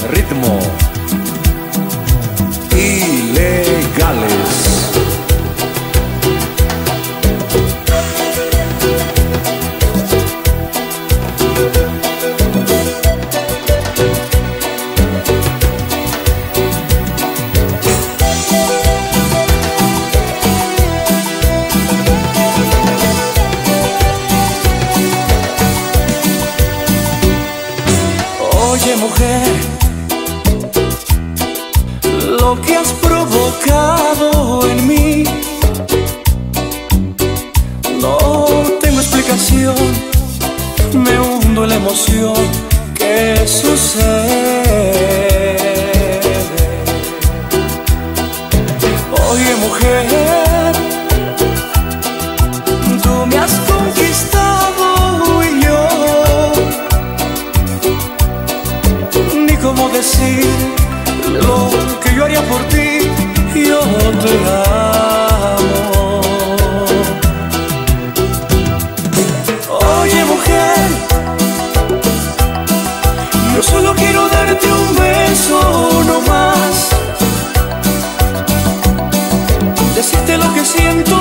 ritmo. Ilegales. Oye, mujer, lo que has provocado en mí, no tengo explicación, me hundo en la emoción que sucede. Oye, mujer, tú me has conquistado y yo cómo decir lo que yo haría por ti. Yo te amo. Oye, mujer, yo solo quiero darte un beso, no más. Decirte lo que siento,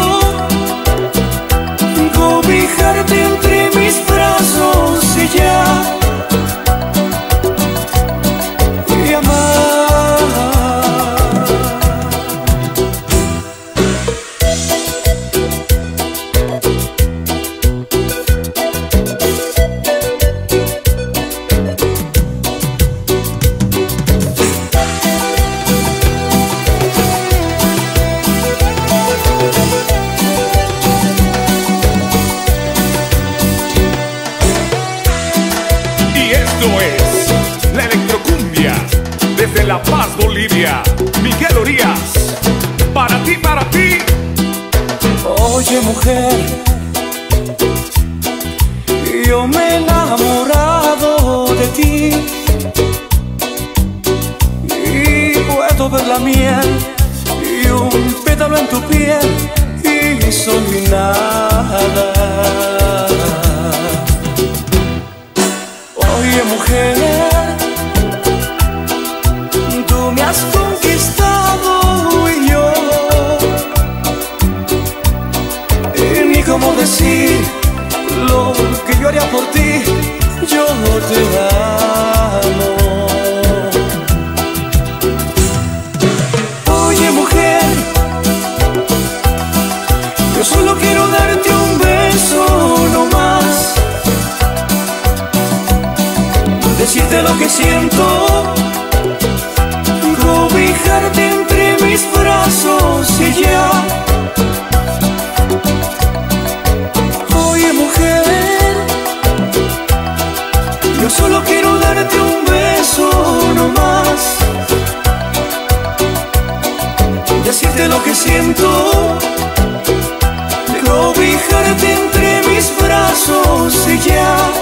cobijarte entre mis brazos y ya. Es la electrocumbia desde La Paz, Bolivia. Miguel Orías, para ti, para ti. Oye, mujer, yo me he enamorado de ti y puedo ver la miel y un pétalo en tu piel y soy nada. Oye, mujer, tú me has conquistado y yo ni cómo decir lo que yo haría por ti. Yo te amo. Oye, mujer, yo solo quiero darte un beso, no más. Decirte lo que siento, cobijarte entre mis brazos y ya. Oye, mujer, yo solo quiero darte un beso, no más. Decirte lo que siento, cobijarte entre mis brazos y ya.